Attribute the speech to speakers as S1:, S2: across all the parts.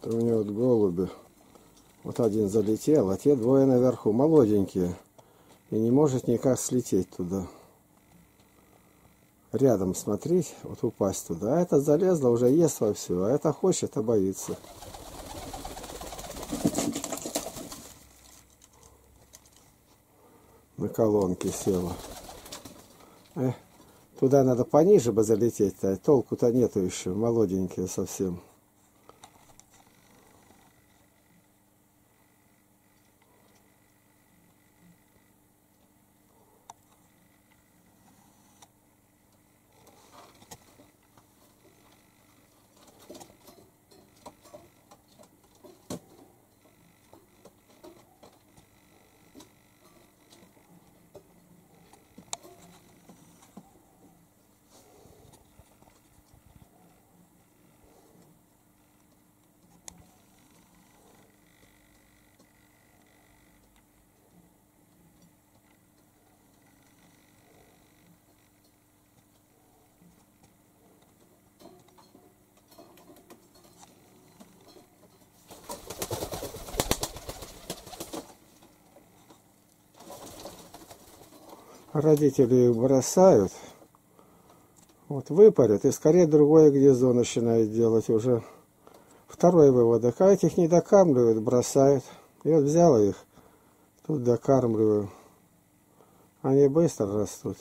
S1: У меня вот голуби. Вот один залетел, а те двое наверху, молоденькие. И не может никак слететь туда. Рядом смотреть, вот упасть туда. А это залезла, уже ест вовсю, а это хочет, а боится. На колонке села. Туда надо пониже бы залететь-то, толку-то нету еще, молоденькие совсем. Родители их бросают, вот выпарят, и скорее другое гнездо начинает делать уже. Второй выводок. А этих не докармливают, бросают. И вот взял их, тут докармливаю. Они быстро растут.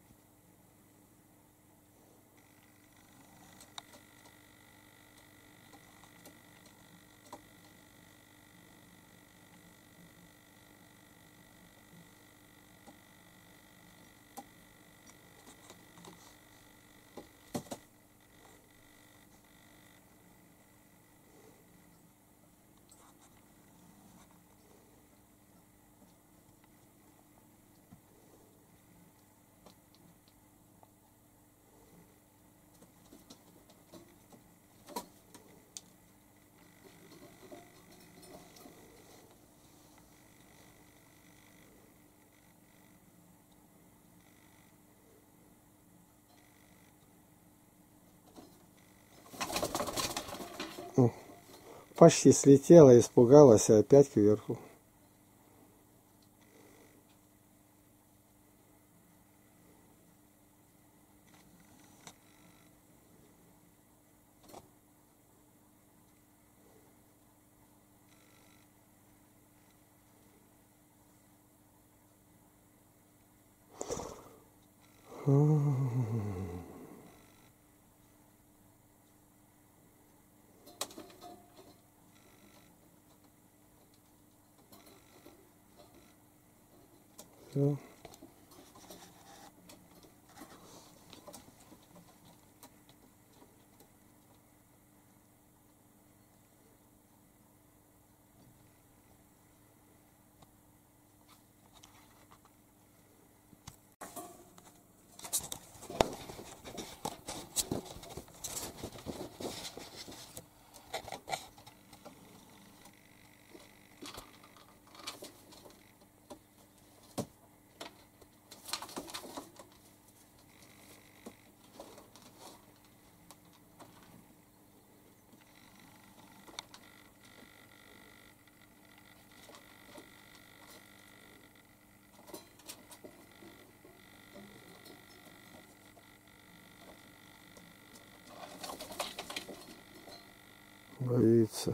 S1: Почти слетела, испугалась, и опять кверху. Все. Боится.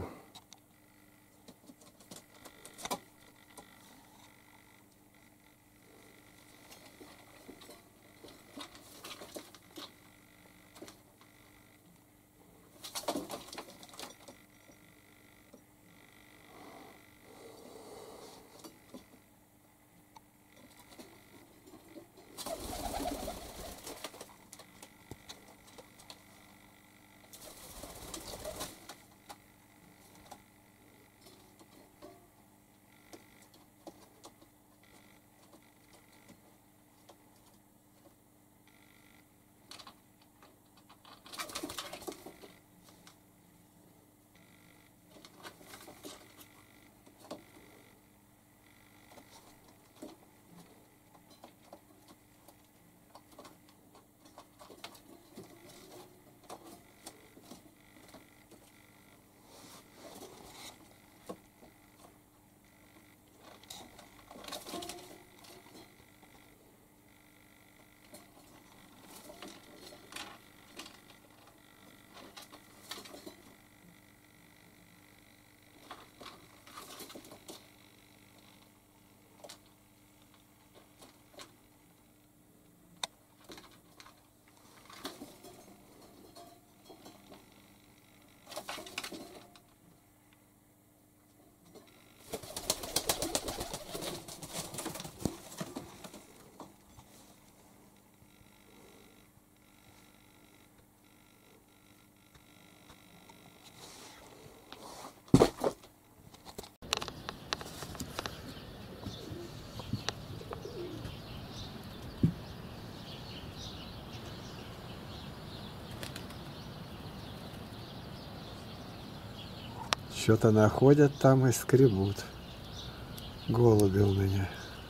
S1: Что-то находят там и скребут. Голуби у меня.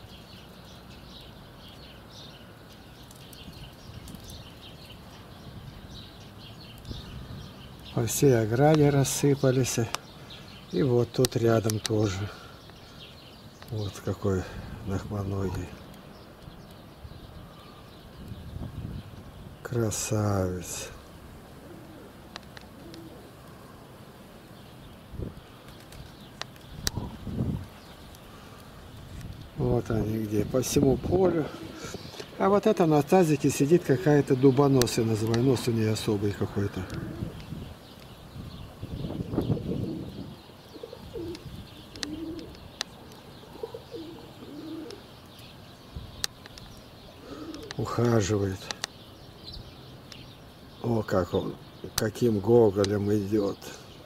S1: По всей ограде рассыпались. И вот тут рядом тоже. Вот какой лохмоногий. Красавец. Вот они где, по всему полю. А вот это на тазике сидит какая-то дубоносая, называю. Нос у нее особый какой-то. Ухаживает. О, как он, каким гоголем идет.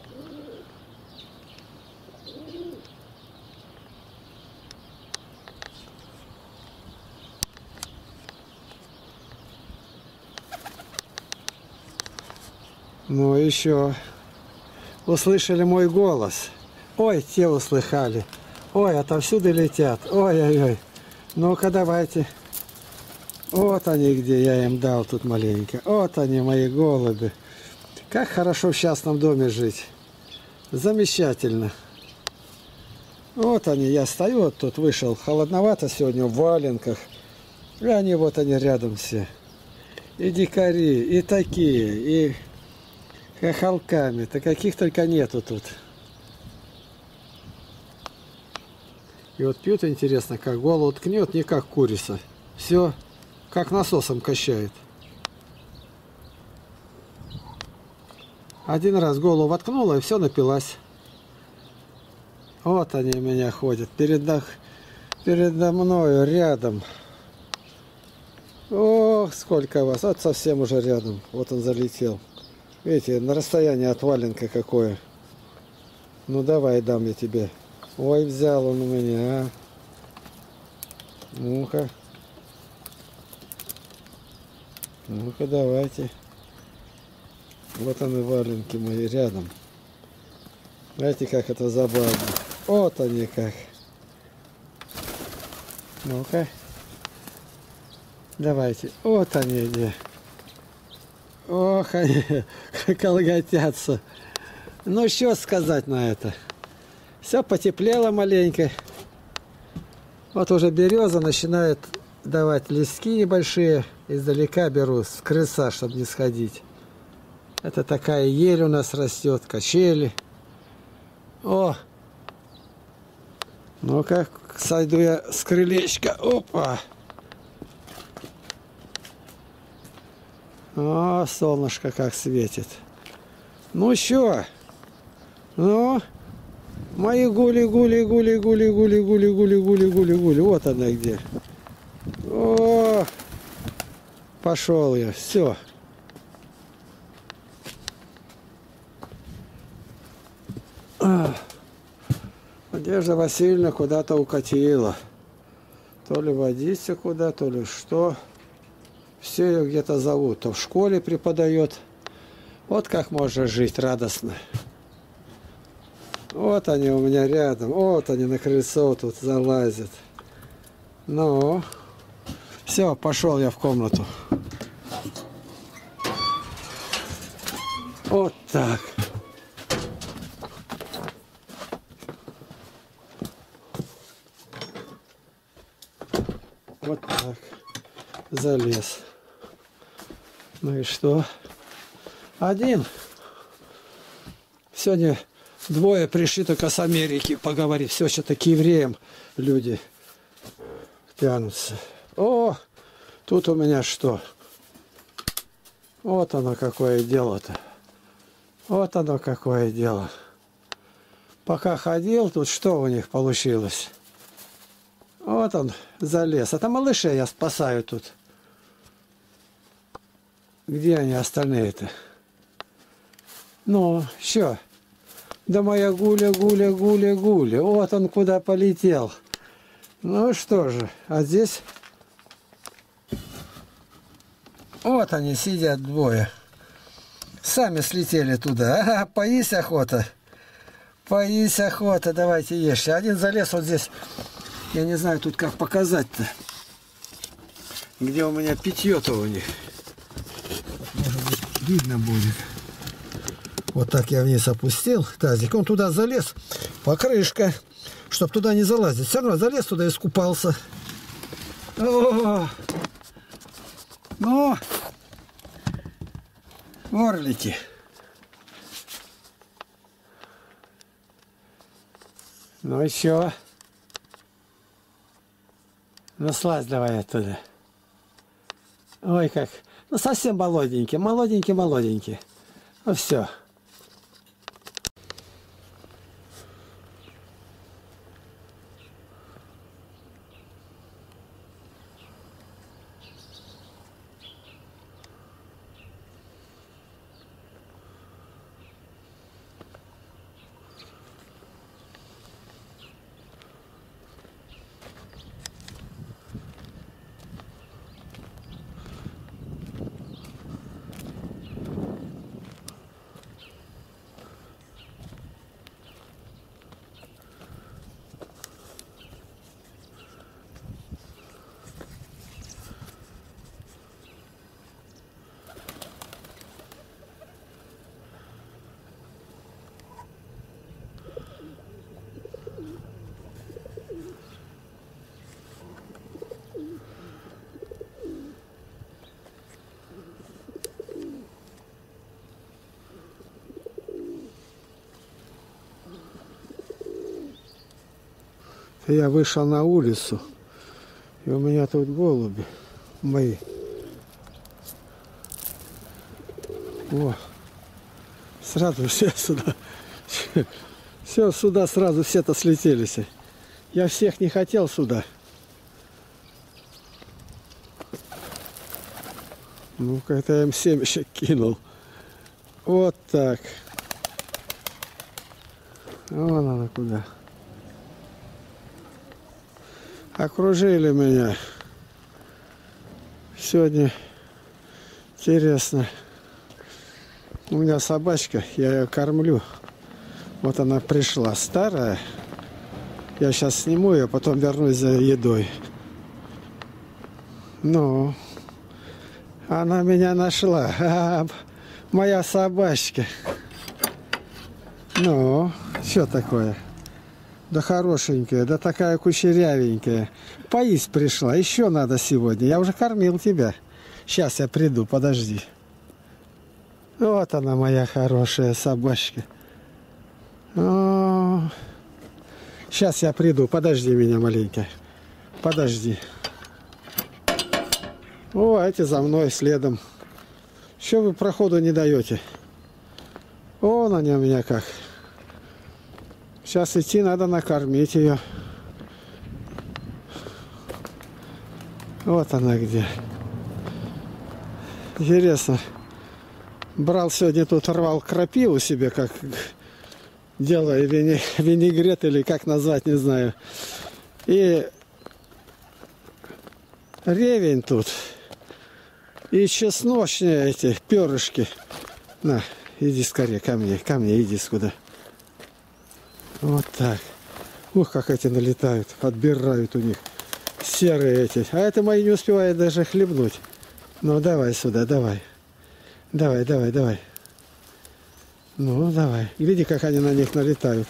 S1: Ну еще услышали мой голос. Ой, те услыхали. Ой, отовсюду летят. Ой-ой-ой. Ну-ка, давайте. Вот они где, я им дал тут маленько. Вот они, мои голуби. Как хорошо в частном доме жить. Замечательно. Вот они, я стою, вот тут вышел. Холодновато сегодня в валенках. И они, вот они рядом все. И дикари, и такие, и хохолками-то каких только нету тут. И вот пьют, интересно, как голову ткнет, не как курица. Все, как насосом качает. Один раз голову воткнула, и все, напилась. Вот они у меня ходят, передо мною, рядом. Ох, сколько вас, вот совсем уже рядом. Вот он залетел. Видите, на расстоянии от валенка какое. Ну давай, дам я тебе. Ой, взял он у меня, а. Ну-ка. Ну-ка, давайте. Вот они, валенки мои, рядом. Знаете, как это забавно. Вот они как. Ну-ка. Давайте. Вот они где. Ох, они колготятся. Ну, что сказать на это? Все потеплело маленько. Вот уже береза начинает давать листки небольшие. Издалека беру, с крыльца, чтобы не сходить. Это такая ель у нас растет, качели. О! Ну-ка, сойду я с крылечка. Опа! О, солнышко как светит. Ну что? Ну? Мои гули. Вот она где. О! Пошел я. Все. Надежда Васильевна куда-то укатила. То ли водиться куда, то ли что. Все ее где-то зовут. То в школе преподает. Вот как можно жить радостно. Вот они у меня рядом. Вот они на крыльцо тут залазят. Ну. Все, пошел я в комнату. Вот так. Вот так. Залез. Ну и что? Один. Сегодня двое пришли только с Америки поговорить. Все что-то к евреям люди тянутся. О, тут у меня что? Вот оно какое дело-то. Вот оно какое дело. Пока ходил, тут что у них получилось? Вот он залез. Это малышей я спасаю тут. Где они остальные-то? Ну, что? Да моя гуля. Вот он куда полетел. Ну что же, а здесь... Вот они сидят двое. Сами слетели туда. Ага, поесть охота. Поись охота, давайте ешьте. Один залез вот здесь. Я не знаю тут как показать-то. Где у меня питье-то у них. Может быть, видно будет. Вот так я вниз опустил тазик. Он туда залез. Покрышка. Чтоб туда не залазить. Все равно залез туда и искупался. О! Ну, орлики. Ну и чё? Ну слазь давай оттуда. Ой, как. Ну совсем молоденький, молоденький, молоденький. Ну все. Я вышел на улицу, и у меня тут голуби мои. О, сразу все сюда. Все сюда сразу, все-то слетелись. Я всех не хотел сюда. Ну-ка, это я им семечек кинул. Вот так. Вон она куда. Окружили меня. Сегодня интересно. У меня собачка, я ее кормлю. Вот она пришла, старая. Я сейчас сниму ее, потом вернусь за едой. Ну, она меня нашла. Моя собачка. Ну, что такое? Да хорошенькая, да такая кучерявенькая. Поесть пришла, еще надо сегодня. Я уже кормил тебя. Сейчас я приду, подожди. Вот она, моя хорошая собачка. Сейчас я приду, подожди меня маленько. Подожди. О, эти за мной следом. Что вы проходу не даете? Вон они у меня как. Сейчас идти надо накормить ее. Вот она где. Интересно. Брал сегодня тут, рвал крапиву себе, как делая винегрет или как назвать, не знаю. И ревень тут. И чесночные эти перышки. На, иди скорее ко мне, иди сюда. Вот так. Ух, как эти налетают, отбирают у них. Серые эти. А это мои не успевают даже хлебнуть. Ну, давай сюда, давай. Давай. Ну, давай. Гляди, как они на них налетают.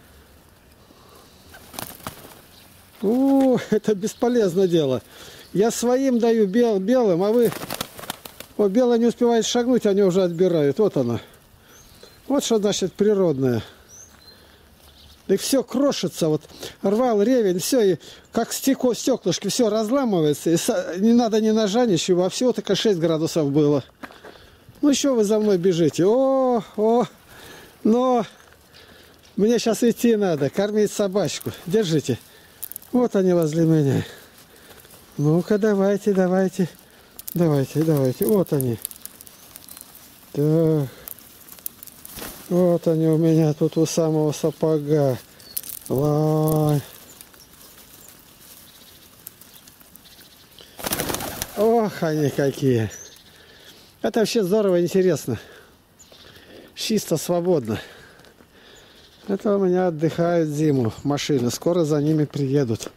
S1: О, это бесполезное дело. Я своим даю белым, а вы... Вот белая не успевает шагнуть, они уже отбирают. Вот она. Вот что значит природное. И все крошится, вот рвал ревень, все, и как стеклышки, все разламывается, и не надо ни ножа, ничего, а всего только 6 градусов было. Ну еще вы за мной бежите, но мне сейчас идти надо, кормить собачку, держите, вот они возле меня. Ну-ка, давайте, вот они. Так. Вот они у меня тут у самого сапога. Ой. Ох, они какие. Это вообще здорово, интересно. Чисто, свободно. Это у меня отдыхает зиму машины. Скоро за ними приедут.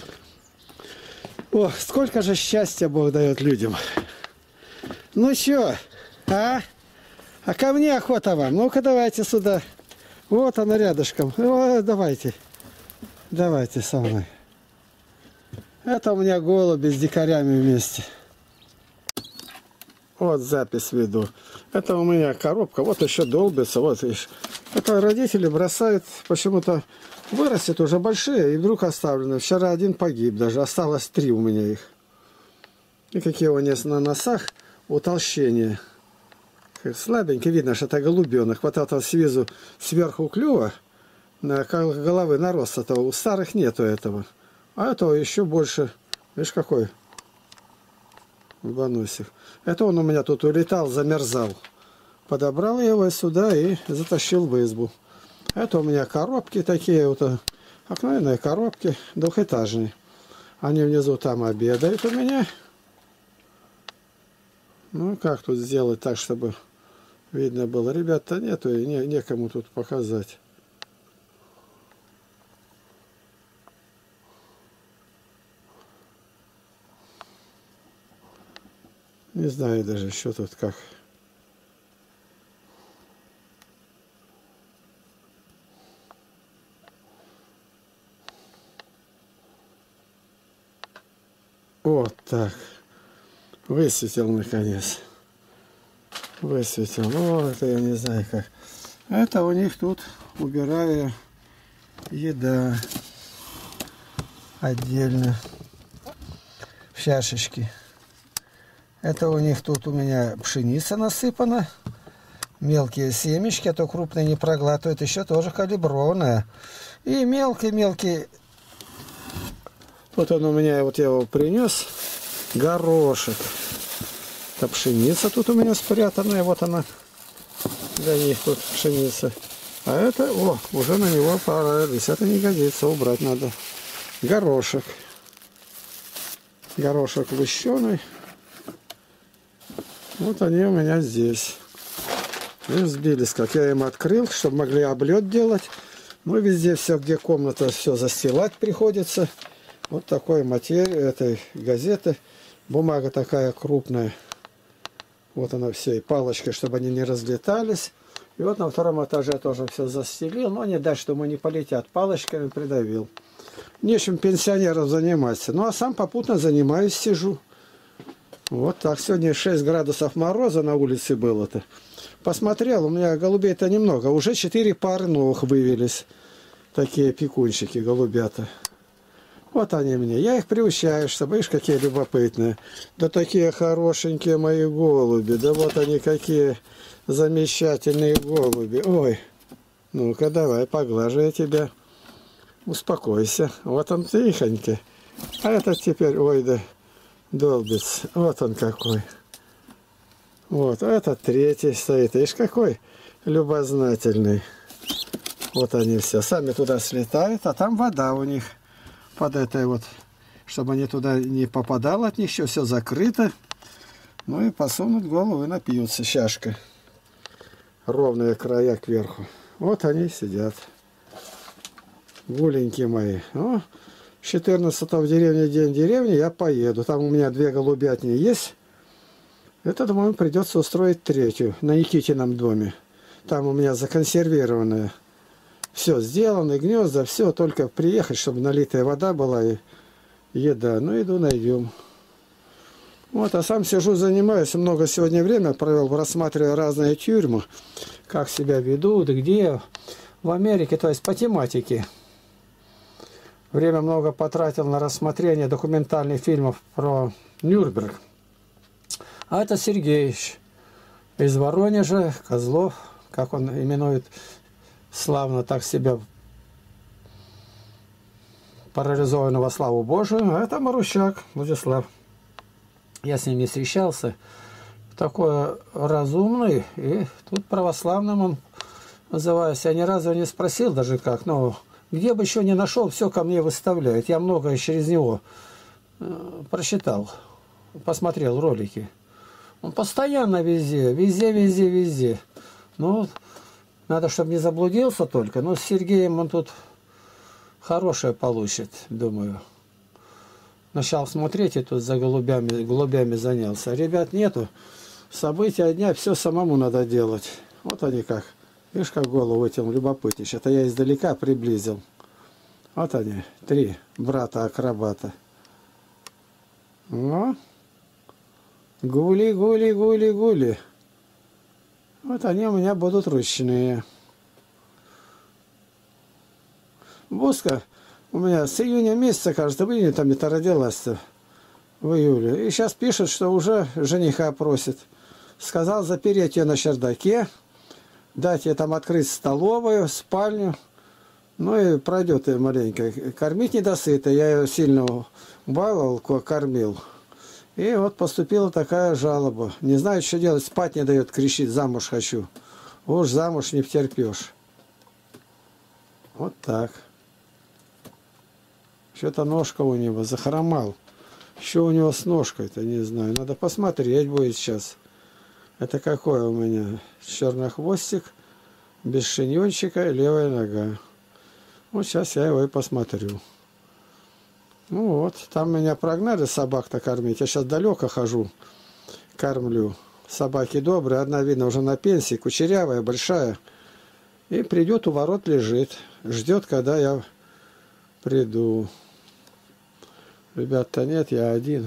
S1: О, сколько же счастья Бог дает людям. Ну чё, а? А ко мне охота вам. Ну-ка давайте сюда. Вот она рядышком. О, давайте. Давайте со мной. Это у меня голуби с дикарями вместе. Вот запись веду. Это у меня коробка. Вот еще долбится. Вот видишь. Это родители бросают. Почему-то вырастет уже большие и вдруг оставлены. Вчера один погиб даже. Осталось 3 у меня их. И какие у них на носах утолщения. Слабенько видно, что это голубенок. Вот это снизу сверху клюва, на головы нарост этого. У старых нету этого. А этого еще больше. Видишь, какой бонусик. Это он у меня тут улетал, замерзал. Подобрал его сюда и затащил в избу. Это у меня коробки такие, вот обыкновенные коробки, двухэтажные. Они внизу там обедают у меня. Ну, как тут сделать так, чтобы видно было? Ребят-то нету, и некому тут показать. Не знаю даже, что тут как. Вот так. Высветил наконец. Высветил. Ну, это я не знаю как. Это у них тут убираю еда отдельно в чашечки. Это у них тут у меня пшеница насыпана. Мелкие семечки, а то крупные не проглатывают. Еще тоже калиброванная. И мелкий-мелкий. Вот он у меня, вот я его принес. Горошек. Это пшеница тут у меня спрятанная. Вот она. Для них тут пшеница. А это, о, уже на него понравились. Это не годится, убрать надо. Горошек. Горошек лущеный. Вот они у меня здесь. И сбились, как я им открыл, чтобы могли облет делать. Ну, везде все, где комната, все застилать приходится. Вот такой материал этой газеты. Бумага такая крупная. Вот она все, и палочкой, чтобы они не разлетались. И вот на 2-м этаже тоже все застелил. Но не дать, что мы не полетят. Палочками придавил. Нечем пенсионеров заниматься. Ну, а сам попутно занимаюсь, сижу. Вот так. Сегодня 6 градусов мороза на улице было-то. Посмотрел, у меня голубей-то немного. Уже 4 пары новых вывелись. Такие пекунчики, голубята. Вот они мне. Я их приучаю, чтобы, видишь, какие любопытные. Да такие хорошенькие мои голуби. Да вот они какие замечательные голуби. Ой, ну-ка давай, поглажу я тебя. Успокойся. Вот он тихонький. А этот теперь, ой, да... Долбец. Вот он какой. Вот. А этот 3-й стоит. Видишь, какой любознательный. Вот они все. Сами туда слетают, а там вода у них. Под этой вот. Чтобы они туда не попадало от них. Еще все закрыто. Ну и посунут голову и напьются. Чашка. Ровные края кверху. Вот они сидят. Гуленькие мои. О, 14 в деревне, день деревни, я поеду. Там у меня 2 голубятни есть. Это, думаю, придется устроить 3-ю на Никитином доме. Там у меня законсервированное. Все сделано, гнезда, все. Только приехать, чтобы налитая вода была и еда. Ну, иду, найдем. Вот, а сам сижу, занимаюсь. Много сегодня время провел, рассматривая разные тюрьмы. Как себя ведут, где. В Америке, то есть по тематике. Время много потратил на рассмотрение документальных фильмов про Нюрнберг. А это Сергеевич из Воронежа, Козлов, как он именует, славно так себя, парализованного, славу Божию. А это Марущак Владислав. Я с ним не встречался. Такой разумный, и тут православным он называется. Я ни разу не спросил даже как, но... Где бы еще не нашел, все ко мне выставляет. Я многое через него прочитал, посмотрел ролики. Он постоянно везде. Ну, Надо, чтобы не заблудился только. Но с Сергеем он тут хорошее получит, думаю. Начал смотреть, и тут за голубями занялся. Ребят нету. События дня, все самому надо делать. Вот они как. Видишь, как голову этим любопытничать. Это я издалека приблизил. Вот они, 3 брата-акробата. Ну, гули, гули, гули, гули. Вот они у меня будут ручные. Буска у меня с июня месяца, кажется, в июне там где-то родилась-то, в июле. И сейчас пишет, что уже жениха просит. Сказал запереть ее на чердаке, дать ей там открыть столовую, спальню. Ну и пройдет и маленько. Кормить недосыто. Я ее сильно баловал, кормил. И вот поступила такая жалоба. Не знает, что делать, спать не дает, кричит, замуж хочу. Уж замуж не втерпешь. Вот так. Что-то ножка у него захромал. Что у него с ножкой-то, не знаю. Надо посмотреть будет сейчас. Это какой у меня? Черный хвостик, без шиньончика и левая нога. Вот сейчас я его и посмотрю. Ну вот, там меня прогнали собак-то кормить. Я сейчас далеко хожу, кормлю. Собаки добрые, одна, видно, уже на пенсии, кучерявая, большая. И придет, у ворот лежит. Ждет, когда я приду. Ребят-то нет, я один.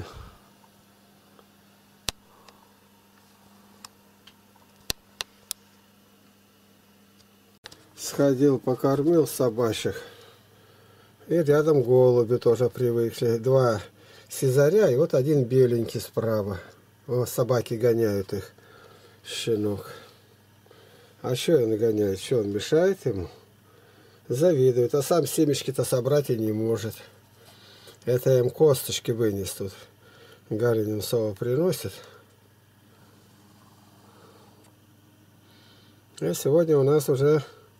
S1: Сходил, покормил собачек. И рядом голуби тоже привыкли. 2 сизаря и вот 1 беленький справа. О, собаки гоняют их. Щенок. А что он гоняет? Что, он мешает ему? Завидует. А сам семечки-то собрать и не может. Это я им косточки вынес тут. Галя Немцова приносит. И сегодня у нас уже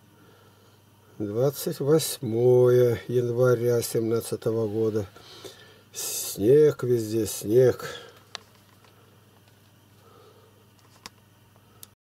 S1: 28 января 2017 года. Снег везде, снег.